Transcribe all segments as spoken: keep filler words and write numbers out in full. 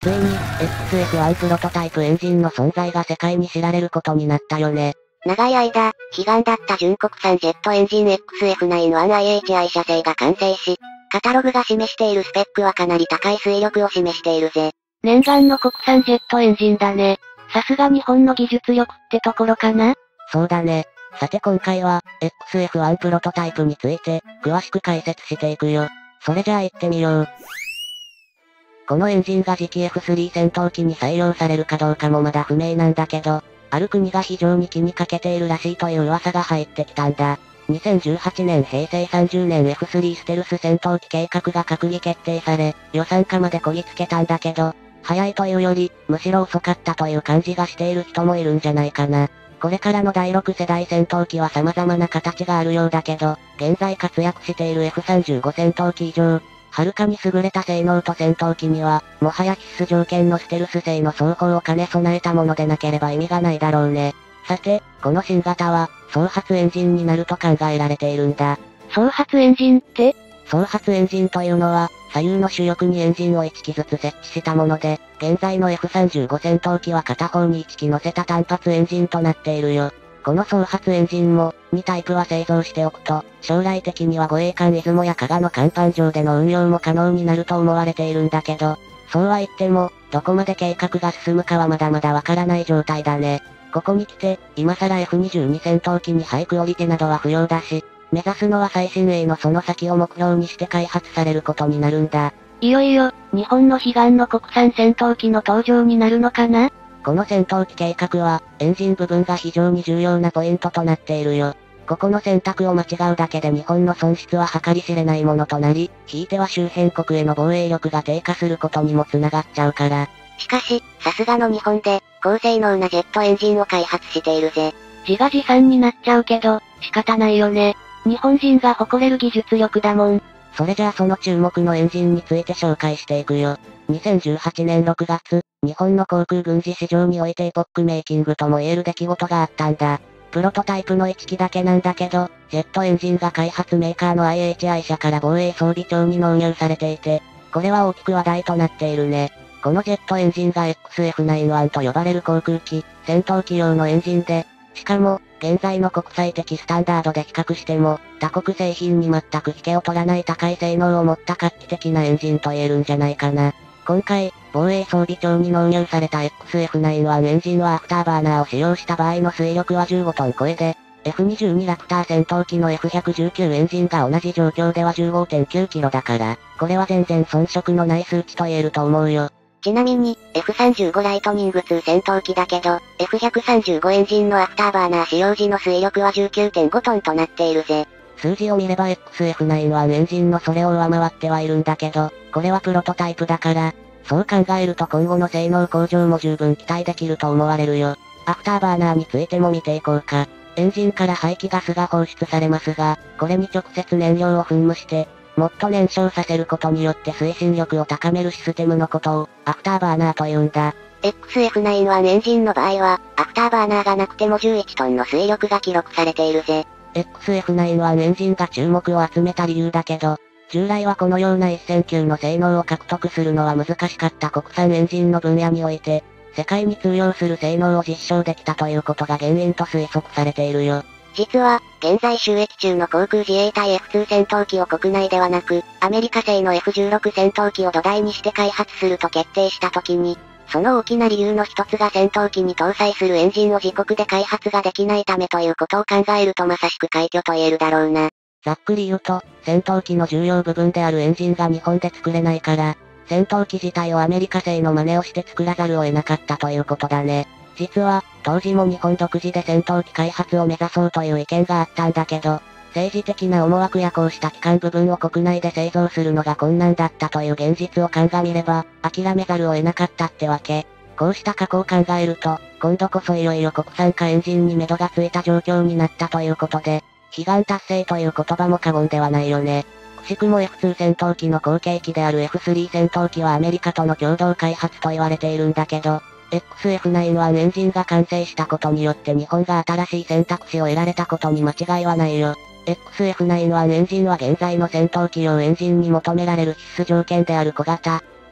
ついに、エックスエフワン プロトタイプエンジンの存在が世界に知られることになったよね。 長い間、悲願だった純国産ジェットエンジン エックスエフナイン ワンアイエイチアイ 社製が完成し、カタログが示しているスペックはかなり高い推力を示しているぜ。 念願の国産ジェットエンジンだね。さすが日本の技術力ってところかな？ そうだね。さて今回は、エックスエフワン プロトタイプについて、詳しく解説していくよ。それじゃあ行ってみよう。このエンジンが次期 エフスリー 戦闘機に採用されるかどうかもまだ不明なんだけど、ある国が非常に気にかけているらしいという噂が入ってきたんだ。にせんじゅうはちねん平成さんじゅうねん エフスリー ステルス戦闘機計画が閣議決定され、予算化までこぎつけたんだけど、早いというより、むしろ遅かったという感じがしている人もいるんじゃないかな。これからのだいろく世代戦闘機は様々な形があるようだけど、現在活躍している エフさんじゅうご 戦闘機以上、はるかに優れた性能と戦闘機には、もはや必須条件のステルス性の双方を兼ね備えたものでなければ意味がないだろうね。さて、この新型は、双発エンジンになると考えられているんだ。 双発エンジンって？ 双発エンジンというのは、左右の主翼にエンジンをいっ機ずつ設置したもので、現在の エフさんじゅうご 戦闘機は片方にいっ機乗せた単発エンジンとなっているよ。この双発エンジンも、にタイプは製造しておくと、将来的には護衛艦出雲や加賀の甲板上での運用も可能になると思われているんだけど、そうは言っても、どこまで計画が進むかはまだまだわからない状態だね。ここに来て、今更 エフにじゅうに 戦闘機にハイクオリティなどは不要だし、目指すのは最新鋭のその先を目標にして開発されることになるんだ。 いよいよ、日本の悲願の国産戦闘機の登場になるのかな？ この戦闘機計画は、エンジン部分が非常に重要なポイントとなっているよ。ここの選択を間違うだけで日本の損失は計り知れないものとなり、ひいては周辺国への防衛力が低下することにも繋がっちゃうから。 しかし、さすがの日本で、高性能なジェットエンジンを開発しているぜ。 自画自賛になっちゃうけど、仕方ないよね。日本人が誇れる技術力だもん。 それじゃあその注目のエンジンについて紹介していくよ。にせんじゅうはちねんろくがつ、日本の航空軍事市場においてエポックメイキングとも言える出来事があったんだ。プロトタイプのいっ機だけなんだけど、ジェットエンジンが開発メーカーの アイエイチアイ 社から防衛装備庁に納入されていて、これは大きく話題となっているね。このジェットエンジンが エックスエフナインワン と呼ばれる航空機、戦闘機用のエンジンで、しかも、現在の国際的スタンダードで比較しても、他国製品に全く引けを取らない高い性能を持った画期的なエンジンと言えるんじゃないかな。今回、防衛装備庁に納入された エックスエフナインワン エンジンはアフターバーナーを使用した場合の推力はじゅうごトン超えで、エフにじゅうに ラプター戦闘機の エフひゃくじゅうきゅう エンジンが同じ状況では じゅうごてんきゅうキロだから、これは全然遜色のない数値と言えると思うよ。 ちなみに、エフさんじゅうご ライトニングツー戦闘機だけど、エフひゃくさんじゅうご エンジンのアフターバーナー使用時の推力は じゅうきゅうてんごトンとなっているぜ。 数字を見れば エックスエフナインワン エンジンのそれを上回ってはいるんだけど、これはプロトタイプだから、そう考えると今後の性能向上も十分期待できると思われるよ。アフターバーナーについても見ていこうか。エンジンから排気ガスが放出されますが、これに直接燃料を噴霧して、もっと燃焼させることによって推進力を高めるシステムのことを、アフターバーナーと言うんだ。 エックスエフナインワン エンジンの場合は、アフターバーナーがなくてもじゅういちトンの推力が記録されているぜ。 エックスエフナインワン エンジンが注目を集めた理由だけど、従来はこのような一線級の性能を獲得するのは難しかった国産エンジンの分野において、世界に通用する性能を実証できたということが原因と推測されているよ。 実は、現在収益中の航空自衛隊 エフツー 戦闘機を国内ではなく、アメリカ製の エフじゅうろく 戦闘機を土台にして開発すると決定した時に、その大きな理由の一つが戦闘機に搭載するエンジンを自国で開発ができないためということを考えるとまさしく快挙と言えるだろうな。 ざっくり言うと、戦闘機の重要部分であるエンジンが日本で作れないから、戦闘機自体をアメリカ製の真似をして作らざるを得なかったということだね。実は、当時も日本独自で戦闘機開発を目指そうという意見があったんだけど、政治的な思惑やこうした基幹部分を国内で製造するのが困難だったという現実を鑑みれば、諦めざるを得なかったってわけ。こうした過去を考えると、今度こそいよいよ国産化エンジンに目処がついた状況になったということで、悲願達成という言葉も過言ではないよね。くしくも エフツー 戦闘機の後継機である エフスリー 戦闘機はアメリカとの共同開発と言われているんだけど、エックスエフナインワン エンジンが完成したことによって日本が新しい選択肢を得られたことに間違いはないよ。エックスエフナインワン エンジンは現在の戦闘機用エンジンに求められる必須条件である小型、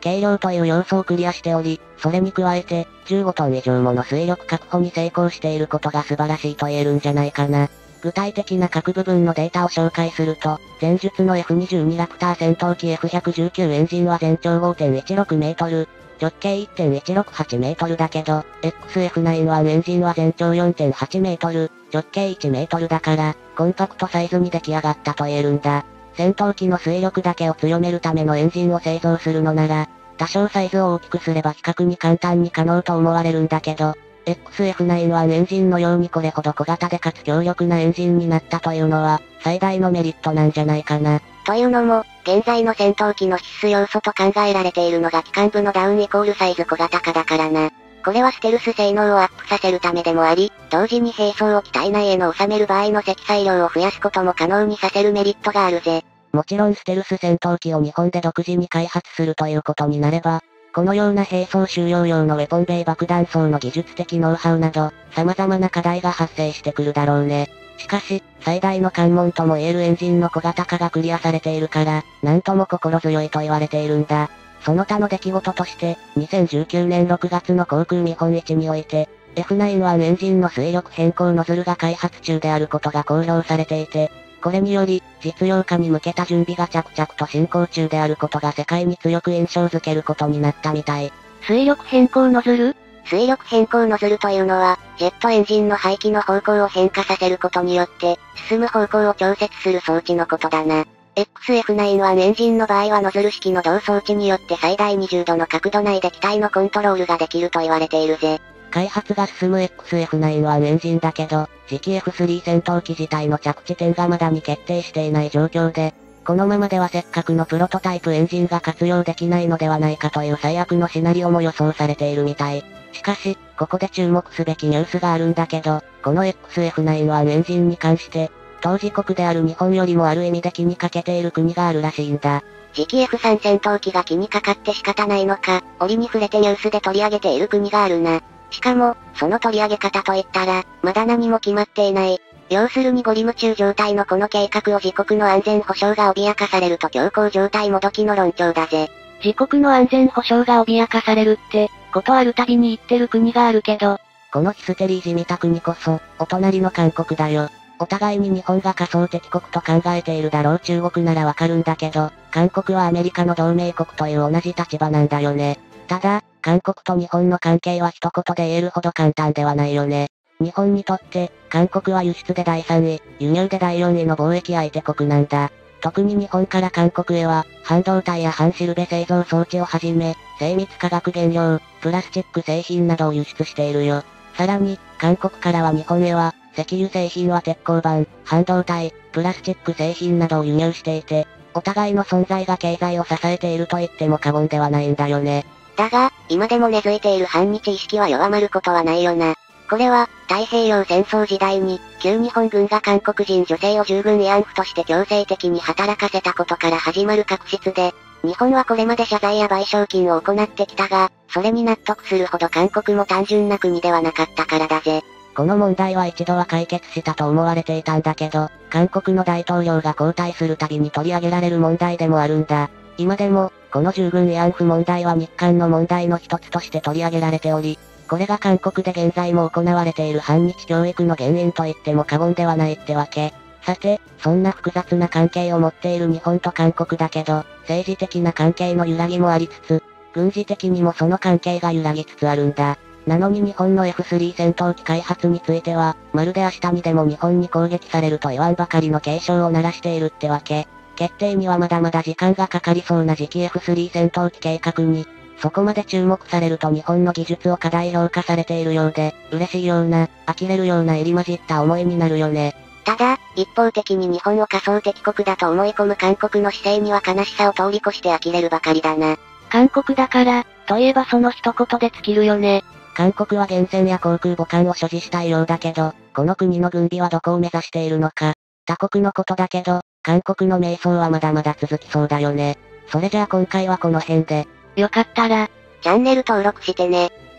軽量という要素をクリアしており、それに加えて、じゅうごトン以上もの水力確保に成功していることが素晴らしいと言えるんじゃないかな。具体的な各部分のデータを紹介すると、前述の エフにじゅうに ラプター戦闘機 エフひゃくじゅうきゅう エンジンは全長 ごてんいちろくメートル、直径 いってんいちろくはち メートルだけど、エックスエフナインワン エンジンは全長 よんてんはち メートル、直径いちメートルだから、コンパクトサイズに出来上がったと言えるんだ。戦闘機の水力だけを強めるためのエンジンを製造するのなら、多少サイズを大きくすれば比較に簡単に可能と思われるんだけど、エックスエフナインワン エンジンのようにこれほど小型でかつ強力なエンジンになったというのは、最大のメリットなんじゃないかな。 というのも、現在の戦闘機の必須要素と考えられているのが機関部のダウンイコールサイズ小型化だからな。これはステルス性能をアップさせるためでもあり、同時に兵装を機体内への収める場合の積載量を増やすことも可能にさせるメリットがあるぜ。 もちろんステルス戦闘機を日本で独自に開発するということになれば、このような兵装収容用のウェポンベイ爆弾層の技術的ノウハウなど、様々な課題が発生してくるだろうね。しかし、最大の関門とも言えるエンジンの小型化がクリアされているから、なんとも心強いと言われているんだ。その他の出来事として、にせんじゅうきゅうねんろくがつの航空見本市において、エフナインワン エンジンの水力変更ノズルが開発中であることが公表されていて、これにより、実用化に向けた準備が着々と進行中であることが世界に強く印象づけることになったみたい。 水力変更ノズル？ 水力変更ノズルというのは、ジェットエンジンの排気の方向を変化させることによって、進む方向を調節する装置のことだな。エックスエフナインワン エンジンの場合はノズル式の同装置によって最大にじゅうどの角度内で機体のコントロールができると言われているぜ。 開発が進む エックスエフナインワン エンジンだけど、次期 エフスリー 戦闘機自体の着地点がまだに決定していない状況で、このままではせっかくのプロトタイプエンジンが活用できないのではないかという最悪のシナリオも予想されているみたい。しかし、ここで注目すべきニュースがあるんだけど、この エックスエフナインワン エンジンに関して、当事国である日本よりもある意味で気にかけている国があるらしいんだ。 次期 エフスリー 戦闘機が気にかかって仕方ないのか、折に触れてニュースで取り上げている国があるな。しかも、その取り上げ方といったら、まだ何も決まっていない。要するにゴリ夢中状態のこの計画を自国の安全保障が脅かされると強行状態もどきの論調だぜ。 自国の安全保障が脅かされるって、ことあるたびに言ってる国があるけど。 このヒステリーじみた国こそ、お隣の韓国だよ。お互いに日本が仮想敵国と考えているだろう中国ならわかるんだけど、韓国はアメリカの同盟国という同じ立場なんだよね。ただ、韓国と日本の関係は一言で言えるほど簡単ではないよね。日本にとって、韓国は輸出でだいさんい、輸入でだいよんいの貿易相手国なんだ。特に日本から韓国へは、半導体や半シルベ製造装置をはじめ、精密化学原料、プラスチック製品などを輸出しているよ。さらに、韓国からは日本へは、石油製品は鉄鋼板、半導体、プラスチック製品などを輸入していて、お互いの存在が経済を支えていると言っても過言ではないんだよね。 だが、今でも根付いている反日意識は弱まることはないよな。これは、太平洋戦争時代に、旧日本軍が韓国人女性を従軍慰安婦として強制的に働かせたことから始まる確執で、日本はこれまで謝罪や賠償金を行ってきたが、それに納得するほど韓国も単純な国ではなかったからだぜ。 この問題は一度は解決したと思われていたんだけど、韓国の大統領が交代するたびに取り上げられる問題でもあるんだ。今でも、この従軍慰安婦問題は日韓の問題の一つとして取り上げられており、これが韓国で現在も行われている反日教育の原因と言っても過言ではないってわけ。さて、そんな複雑な関係を持っている日本と韓国だけど、政治的な関係の揺らぎもありつつ、軍事的にもその関係が揺らぎつつあるんだ。なのに日本の エフスリー 戦闘機開発については、まるで明日にでも日本に攻撃されると言わんばかりの警鐘を鳴らしているってわけ。決定にはまだまだ時間がかかりそうな次期 エフスリー 戦闘機計画に、そこまで注目されると日本の技術を過大評価されているようで、嬉しいような、呆れるような入り混じった思いになるよね。 ただ、一方的に日本を仮想敵国だと思い込む韓国の姿勢には悲しさを通り越して呆れるばかりだな。 韓国だから、といえばその一言で尽きるよね。 韓国は原潜や航空母艦を所持したいようだけど、この国の軍備はどこを目指しているのか。他国のことだけど、韓国の迷走はまだまだ続きそうだよね。それじゃあ今回はこの辺で。 よかったら、 チャンネル登録してね。